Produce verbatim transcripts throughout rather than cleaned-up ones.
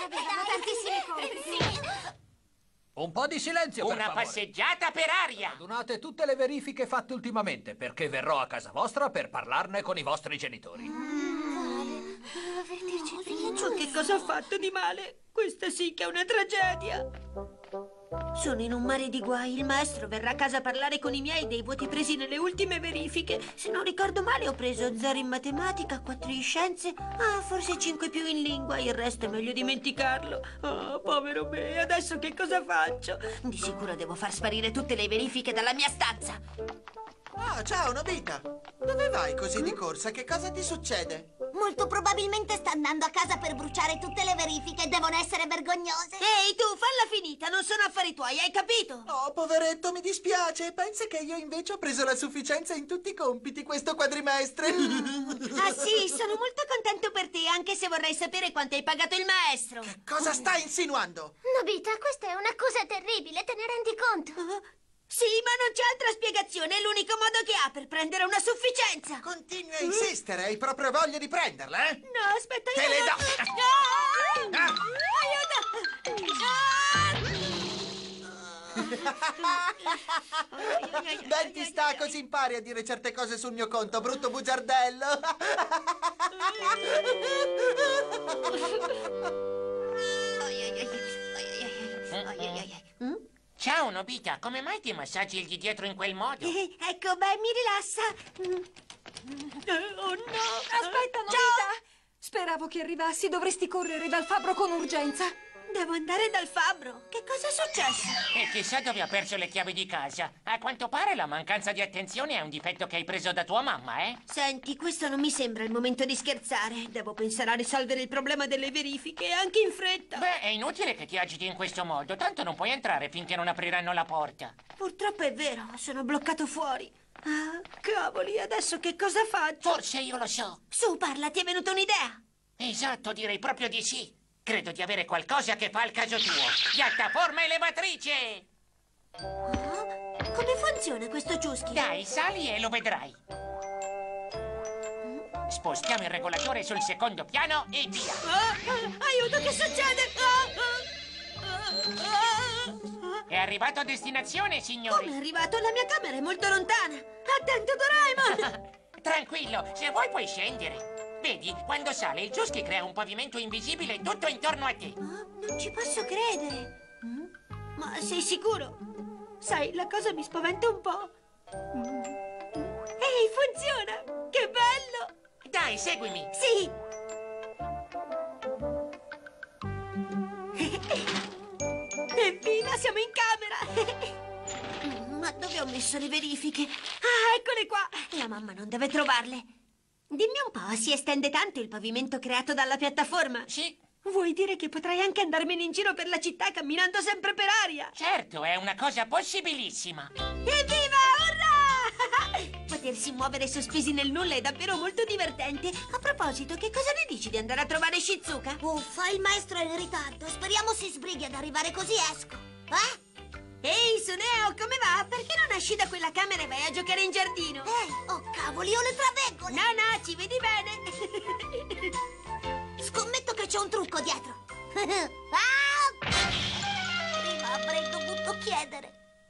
abbiamo tantissimi compiti. Un po' di silenzio, per Una favore. passeggiata per aria. Adunate tutte le verifiche fatte ultimamente, perché verrò a casa vostra per parlarne con i vostri genitori. Avertirci prima. Ma che cosa ho fatto di male? Questa sì che è una tragedia. Sono in un mare di guai. Il maestro verrà a casa a parlare con i miei dei voti presi nelle ultime verifiche. Se non ricordo male ho preso zero in matematica, quattro in scienze, ah, forse cinque più in lingua. Il resto è meglio dimenticarlo. Oh, povero me, adesso che cosa faccio? Di sicuro devo far sparire tutte le verifiche dalla mia stanza. Ah, ciao, Nobita. Dove vai così di corsa? Che cosa ti succede? Molto probabilmente sta andando a casa per bruciare tutte le verifiche. Devono essere vergognose. Ehi, tu, falla finita, non sono affari tuoi, hai capito? Oh, poveretto, mi dispiace. Pensa che io invece ho preso la sufficienza in tutti i compiti questo quadrimestre. Ah sì, sono molto contento per te, anche se vorrei sapere quanto hai pagato il maestro. Che cosa stai insinuando? Nobita, questa è una cosa terribile, te ne rendi conto? Ah, sì, ma non c'è altra spiegazione, è l'unico modo che ha per prendere una sufficienza. Continui a insistere, hai proprio voglia di prenderla, eh? No, aspetta, Te io... le do. Ah! Aiuto! Denti sta, così impari a dire certe cose sul mio conto, brutto bugiardello. Mm? Ciao, Nobita. Come mai ti massaggi il di dietro in quel modo? Eh, ecco, beh, mi rilassa. Mm. Oh no! Aspetta, Nobita! Ciao! Speravo che arrivassi, dovresti correre dal fabbro con urgenza. Devo andare dal fabbro. Che cosa è successo? E chissà dove ha perso le chiavi di casa. A quanto pare la mancanza di attenzione è un difetto che hai preso da tua mamma, eh? Senti, questo non mi sembra il momento di scherzare. Devo pensare a risolvere il problema delle verifiche, anche in fretta. Beh, è inutile che ti agiti in questo modo, tanto non puoi entrare finché non apriranno la porta. Purtroppo è vero, sono bloccato fuori. Ah, cavoli, adesso che cosa faccio? Forse io lo so. Su, parla, ti è venuta un'idea? Esatto, direi proprio di sì. Credo di avere qualcosa che fa al caso tuo. Piattaforma elevatrice! Ah, come funziona questo ciuschi? Dai, sali e lo vedrai. Spostiamo il regolatore sul secondo piano e via. Ah, ah, aiuto, che succede? Ah, ah, ah, ah. È arrivato a destinazione, Come è signori. arrivato? La mia camera è molto lontana. Attento, Doraemon! Tranquillo, se vuoi puoi scendere. Vedi, quando sale il Ciuschi crea un pavimento invisibile tutto intorno a te. Ah, non ci posso credere. Mm? Ma sei sicuro? Sai, la cosa mi spaventa un po'. Mm. Ehi, funziona! Che bello! Dai, seguimi. Sì! Evviva, siamo in camera! Ma dove ho messo le verifiche? Ah, eccole qua! La mamma non deve trovarle. Dimmi un po', si estende tanto il pavimento creato dalla piattaforma? Sì, Vuoi dire che potrei anche andarmene in giro per la città camminando sempre per aria? certo, è una cosa possibilissima. Evviva! Urrà! Potersi muovere sospesi nel nulla è davvero molto divertente. A proposito, che cosa ne dici di andare a trovare Shizuka? Uffa, il maestro è in ritardo. Speriamo si sbrighi ad arrivare così esco. Eh? Ehi, Suneo, come va? Perché non esci da quella camera e vai a giocare in giardino? Ehi, oh cavoli, ho le traveggole. No, no, ci vedi bene. Scommetto che c'è un trucco dietro. Ah! Prima avrei dovuto chiedere.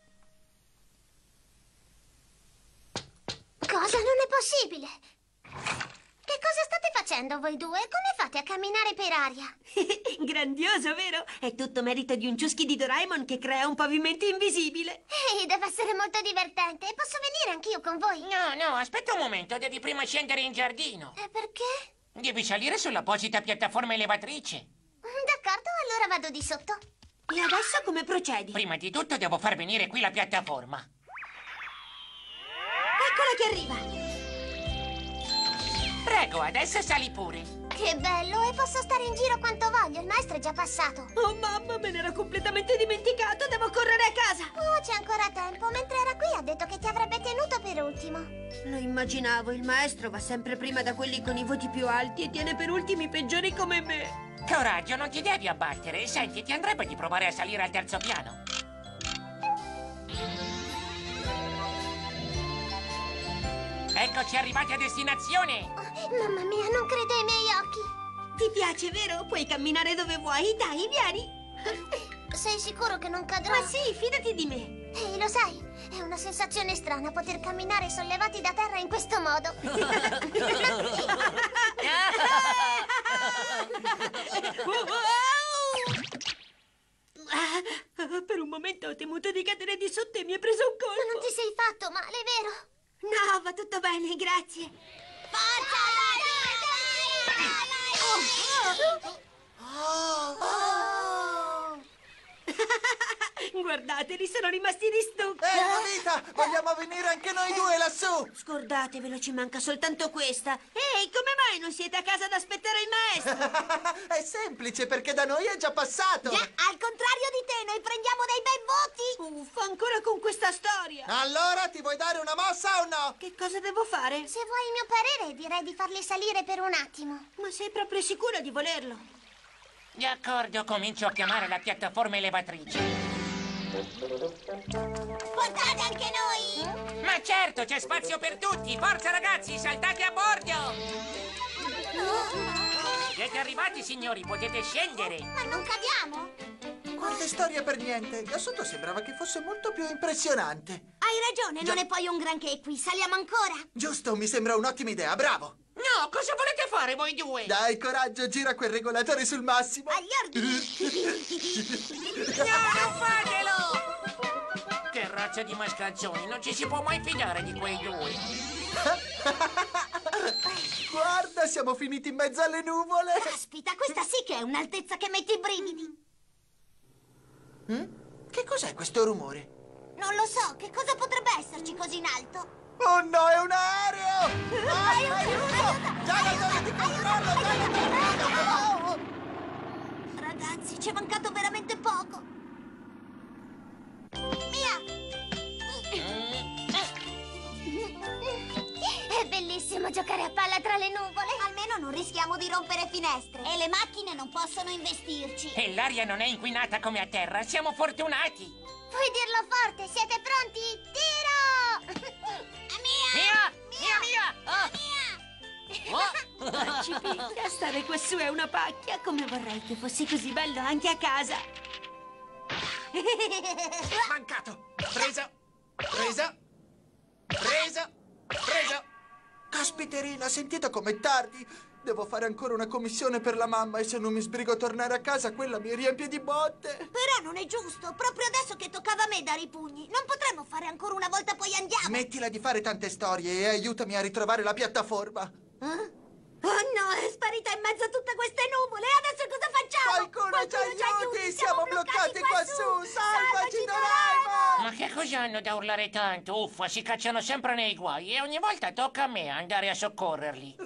Cosa? Non è possibile. Che cosa state facendo voi due? Come fate a camminare per aria? Grandioso, vero? È tutto merito di un ciuschi di Doraemon che crea un pavimento invisibile. Ehi, deve essere molto divertente. Posso venire anch'io con voi? No, no, aspetta un momento, devi prima scendere in giardino. E perché? Devi salire sull'apposita piattaforma elevatrice. D'accordo, allora vado di sotto. E adesso come procedi? Prima di tutto devo far venire qui la piattaforma. Eccola che arriva. Prego, adesso sali pure. Che bello, e posso stare in giro quanto voglio. Il maestro è già passato. Oh mamma, me n'ero completamente dimenticato. Devo correre a casa. Oh, c'è ancora tempo. Mentre era qui ha detto che ti avrebbe tenuto per ultimo. Lo immaginavo, il maestro va sempre prima da quelli con i voti più alti e tiene per ultimi i peggiori come me. Coraggio, non ti devi abbattere. Senti, ti andrebbe di provare a salire al terzo piano. Eccoci arrivati a destinazione. Oh, mamma mia, non credo ai miei occhi. Ti piace, vero? Puoi camminare dove vuoi. Dai, vieni. Sei sicuro che non cadrò? Ma sì, fidati di me. Ehi, lo sai, è una sensazione strana poter camminare sollevati da terra in questo modo. Ah, per un momento ho temuto di cadere di sotto e mi è preso un colpo. Ma non ti sei fatto male, vero? No, va tutto bene, grazie. Forza, Guardateli, sono rimasti di stucco. Ehi, Nobita, vogliamo venire anche noi due lassù? Scordatevelo, ci manca soltanto questa. Ehi, come mai non siete a casa ad aspettare il maestro? È semplice, perché da noi è già passato. Già, al contrario di te, noi prendiamo dei bei voti. Uffa, ancora con questa storia. Allora, ti vuoi dare una mossa o no? Che cosa devo fare? Se vuoi il mio parere, direi di farli salire per un attimo. Ma sei proprio sicura di volerlo? D'accordo, comincio a chiamare la piattaforma elevatrice. Portate anche noi! Ma certo, c'è spazio per tutti! Forza ragazzi, saltate a bordo! Siete arrivati, signori, potete scendere! Ma non cadiamo? Guarda, storia per niente. Da sotto sembrava che fosse molto più impressionante. Hai ragione, Già. non è poi un granché qui. Saliamo ancora? Giusto, mi sembra un'ottima idea, bravo. No, cosa volete fare voi due? Dai, coraggio, gira quel regolatore sul massimo. Agli ordini! No, non fatelo! Che razza di mascalzoni, non ci si può mai fidare di quei due. Guarda, siamo finiti in mezzo alle nuvole. Caspita, questa sì che è un'altezza che mette i brividi. Mm? Che cos'è questo rumore? Non lo so, che cosa potrebbe esserci così in alto? Oh no, è un aereo! Ah, aiuto! Già la torre di controllo, già la torre di controllo! Ragazzi, ci è mancato veramente poco. Mia! È bellissimo giocare a palla tra le nuvole. Almeno non rischiamo di rompere finestre. E le macchine non possono investirci. E l'aria non è inquinata come a terra, siamo fortunati! Puoi dirlo forte, siete pronti? Tiro! Mia! Mia! Mia, mia! Mia! Oh! Principi, a stare quassù è una pacchia. Come vorrei che fosse così bello anche a casa. Mancato! Presa! Presa! Presa! Presa! Caspiterina, sentite com'è tardi! Devo fare ancora una commissione per la mamma e se non mi sbrigo a tornare a casa, quella mi riempie di botte. Però non è giusto, proprio adesso che toccava a me dare i pugni. Non potremmo fare ancora una volta, poi andiamo. Smettila di fare tante storie e aiutami a ritrovare la piattaforma. Eh? Oh no, è sparita in mezzo a tutte queste nuvole. Adesso cosa facciamo? Qualcuno ci aiuti! Siamo bloccati quassù! Salvaci, Doraemon! Ma che cosa hanno da urlare tanto? Uffa, si cacciano sempre nei guai e ogni volta tocca a me andare a soccorrerli.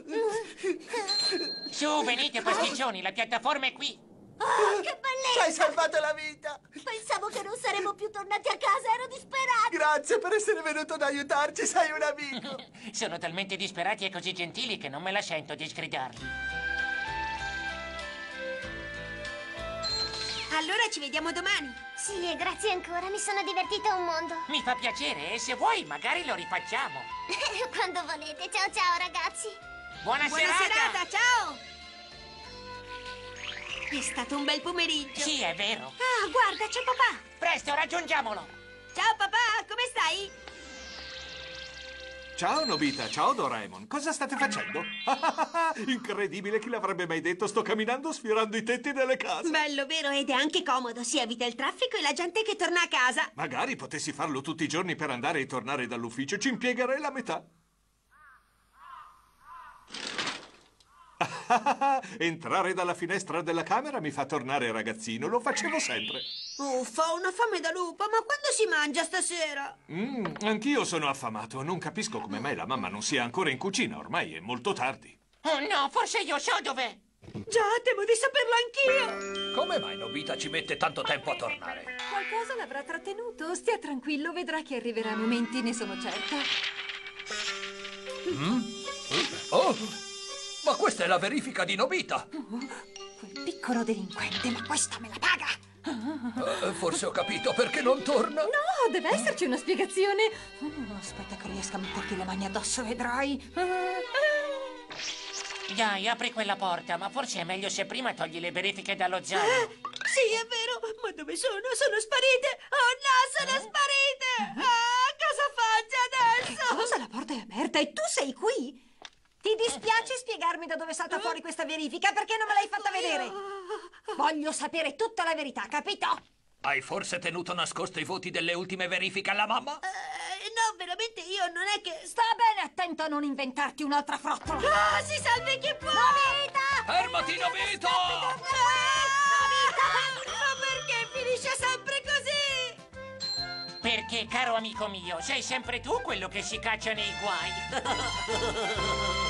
Su, venite pasticcioni, la piattaforma è qui. Oh, che Ci bellezza! hai salvato la vita! Pensavo che non saremmo più tornati a casa, ero disperata. Grazie per essere venuto ad aiutarci, sei un amico! Sono talmente disperati e così gentili che non me la sento di sgridarli. Allora ci vediamo domani. Sì, e grazie ancora, mi sono divertita un mondo. Mi fa piacere e se vuoi magari lo rifacciamo. Quando volete. Ciao ciao ragazzi. Buona, Buona serata, ciao! È stato un bel pomeriggio. Sì, è vero. Ah, guarda, c'è papà. Presto, raggiungiamolo. Ciao papà, come stai? Ciao Nobita, ciao Doraemon. Cosa state facendo? Incredibile, chi l'avrebbe mai detto? Sto camminando sfiorando i tetti delle case. Bello, vero? Ed è anche comodo. Si evita il traffico e la gente che torna a casa. Magari potessi farlo tutti i giorni per andare e tornare dall'ufficio. Ci impiegherei la metà. Entrare dalla finestra della camera mi fa tornare ragazzino. Lo facevo sempre. Uffa, ho una fame da lupo. Ma quando si mangia stasera? Mm, anch'io sono affamato. Non capisco come mai la mamma non sia ancora in cucina. Ormai è molto tardi. Oh no, forse io so dov'è. Già, temo di saperlo anch'io. Come mai Nobita ci mette tanto tempo a tornare? Qualcosa l'avrà trattenuto. Stia tranquillo, vedrà che arriverà momenti, ne sono certa. Oh! Ma questa è la verifica di Nobita! Oh, quel piccolo delinquente, ma questa me la paga! Eh, forse ho capito perché non torna. No, deve esserci una spiegazione. Oh, aspetta che riesca a metterti le mani addosso, vedrai. Dai, apri quella porta, ma forse è meglio se prima togli le verifiche dallo zaino. Sì, è vero, ma dove sono? Sono sparite! Oh no, sono sparite! Ah, cosa faccio adesso? Cosa? La porta è aperta e tu sei qui? Ti dispiace spiegarmi da dove è salta fuori questa verifica? Perché non me l'hai fatta vedere? Voglio sapere tutta la verità, capito? Hai forse tenuto nascosto i voti delle ultime verifiche alla mamma? Eh, no, veramente io non è che... Sta bene attento a non inventarti un'altra frottola. Ah, si salvi chi può! Nobita! Fermati, Nobita! Ah, ma perché finisce sempre così? Perché, caro amico mio, sei sempre tu quello che si caccia nei guai.